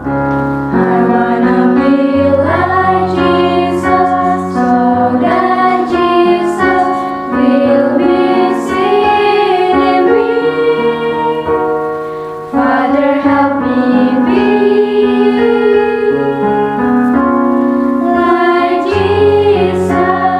I wanna be like Jesus, so that Jesus will be seen in me. Father, help me be like Jesus.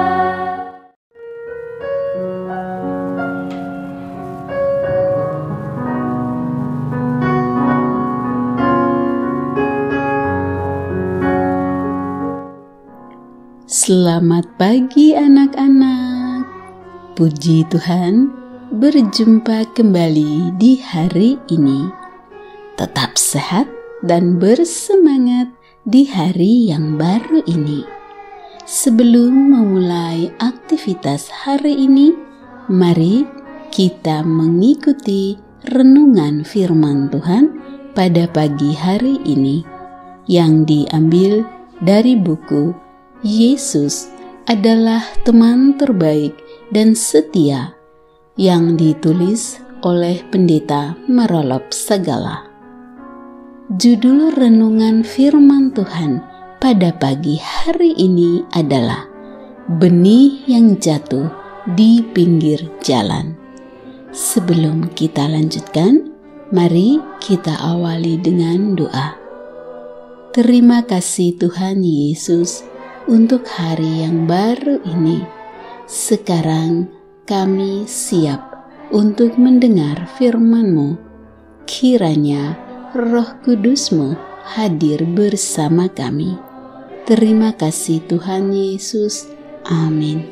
Selamat pagi anak-anak. Puji Tuhan, berjumpa kembali di hari ini. Tetap sehat dan bersemangat di hari yang baru ini. Sebelum memulai aktivitas hari ini, mari kita mengikuti renungan firman Tuhan pada pagi hari ini yang diambil dari buku Yesus adalah teman terbaik dan setia yang ditulis oleh Pendeta Marolop Sagala. Judul renungan firman Tuhan pada pagi hari ini adalah Benih yang Jatuh di Pinggir Jalan. Sebelum kita lanjutkan, mari kita awali dengan doa. Terima kasih Tuhan Yesus untuk hari yang baru ini. Sekarang kami siap untuk mendengar firman-Mu. Kiranya Roh Kudus-Mu hadir bersama kami. Terima kasih Tuhan Yesus. Amin.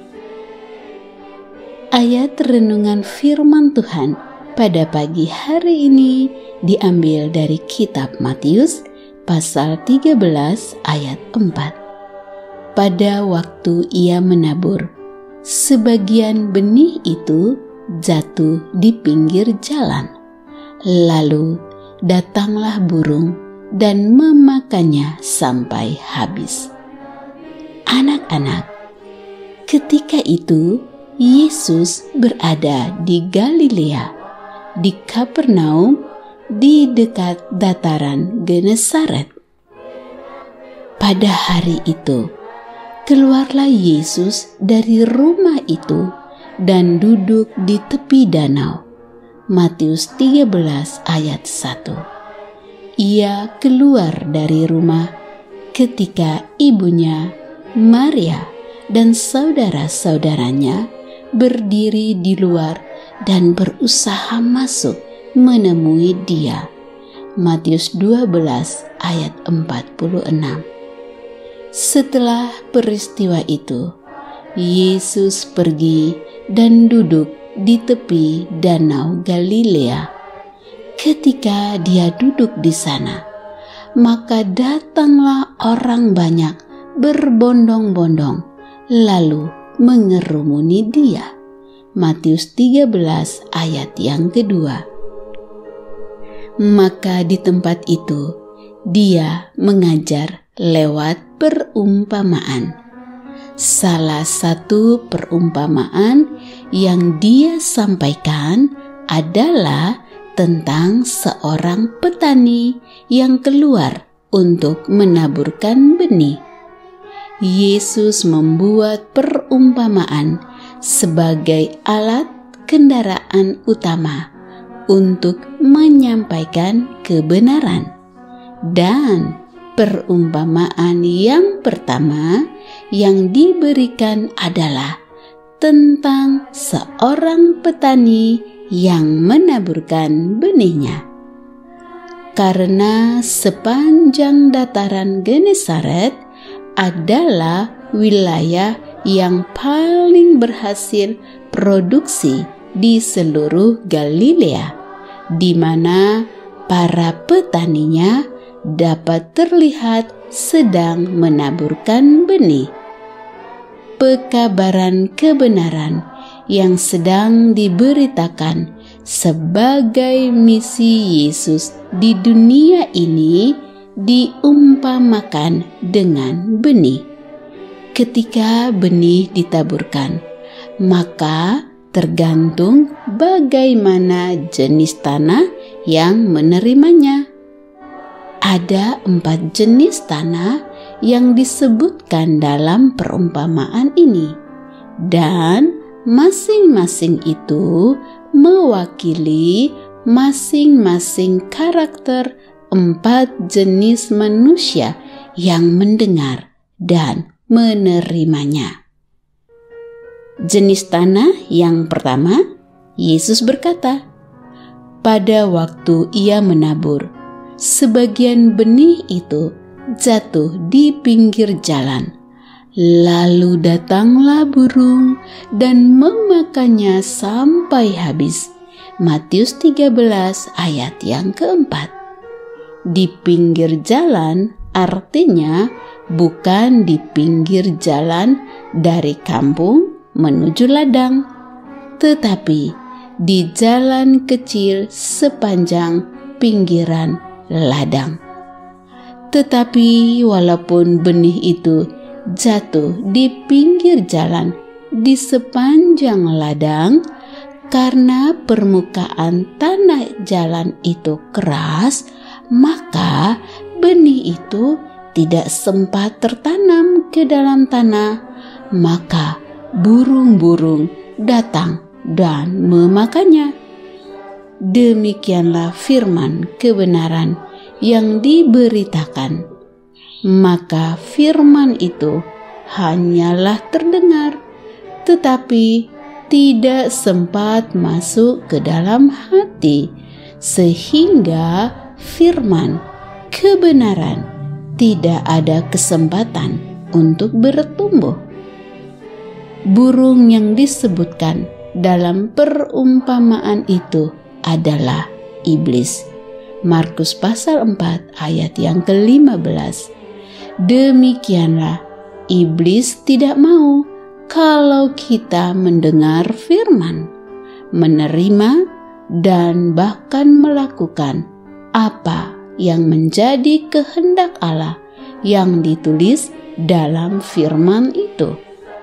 Ayat renungan firman Tuhan pada pagi hari ini diambil dari kitab Matius pasal 13 ayat 4. Pada waktu ia menabur, sebagian benih itu jatuh di pinggir jalan. Lalu datanglah burung dan memakannya sampai habis. Anak-anak, ketika itu Yesus berada di Galilea, di Kapernaum, di dekat dataran Genesaret. Pada hari itu, keluarlah Yesus dari rumah itu dan duduk di tepi danau. Matius 13 ayat 1. Ia keluar dari rumah ketika ibunya, Maria, dan saudara-saudaranya berdiri di luar dan berusaha masuk menemui dia. Matius 12 ayat 46. Setelah peristiwa itu, Yesus pergi dan duduk di tepi danau Galilea. Ketika dia duduk di sana, maka datanglah orang banyak berbondong-bondong lalu mengerumuni dia. Matius 13 ayat yang kedua. Maka di tempat itu dia mengajar lewat perumpamaan. Salah satu perumpamaan yang dia sampaikan adalah tentang seorang petani yang keluar untuk menaburkan benih. Yesus membuat perumpamaan sebagai alat kendaraan utama untuk menyampaikan kebenaran. Dan perumpamaan yang pertama yang diberikan adalah tentang seorang petani yang menaburkan benihnya. Karena sepanjang dataran Genesaret adalah wilayah yang paling berhasil produksi di seluruh Galilea, di mana para petaninya dapat terlihat sedang menaburkan benih. Pekabaran kebenaran yang sedang diberitakan sebagai misi Yesus di dunia ini diumpamakan dengan benih. Ketika benih ditaburkan, maka tergantung bagaimana jenis tanah yang menerimanya. Ada 4 jenis tanah yang disebutkan dalam perumpamaan ini, dan masing-masing itu mewakili masing-masing karakter 4 jenis manusia yang mendengar dan menerimanya. Jenis tanah yang pertama, Yesus berkata, pada waktu ia menabur, sebagian benih itu jatuh di pinggir jalan. Lalu datanglah burung dan memakannya sampai habis. Matius 13 ayat yang keempat. Di pinggir jalan artinya bukan di pinggir jalan dari kampung menuju ladang, tetapi di jalan kecil sepanjang pinggiran ladang. Tetapi walaupun benih itu jatuh di pinggir jalan di sepanjang ladang, karena permukaan tanah jalan itu keras, maka benih itu tidak sempat tertanam ke dalam tanah. Maka burung-burung datang dan memakannya. Demikianlah firman kebenaran yang diberitakan. Maka firman itu hanyalah terdengar, tetapi tidak sempat masuk ke dalam hati, sehingga firman kebenaran tidak ada kesempatan untuk bertumbuh. Burung yang disebutkan dalam perumpamaan itu adalah iblis. Markus pasal 4 ayat yang ke-15. Demikianlah iblis tidak mau kalau kita mendengar firman, menerima dan bahkan melakukan apa yang menjadi kehendak Allah yang ditulis dalam firman itu.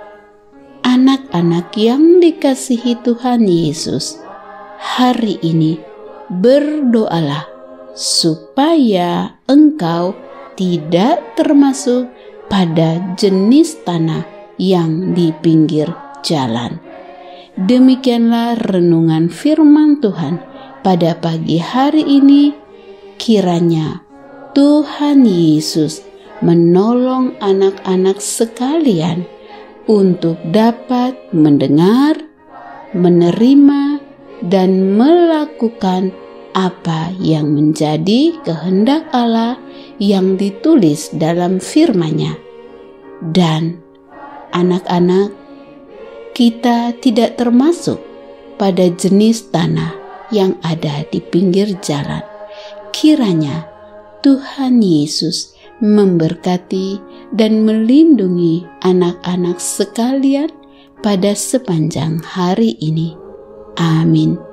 Anak-anak yang dikasihi Tuhan Yesus, hari ini berdoalah supaya engkau tidak termasuk pada jenis tanah yang di pinggir jalan. Demikianlah renungan firman Tuhan pada pagi hari ini. Kiranya Tuhan Yesus menolong anak-anak sekalian untuk dapat mendengar, menerima, dan melakukan apa yang menjadi kehendak Allah yang ditulis dalam firman-Nya. Dan anak-anak, kita tidak termasuk pada jenis tanah yang ada di pinggir jalan. Kiranya Tuhan Yesus memberkati dan melindungi anak-anak sekalian pada sepanjang hari ini. Amin.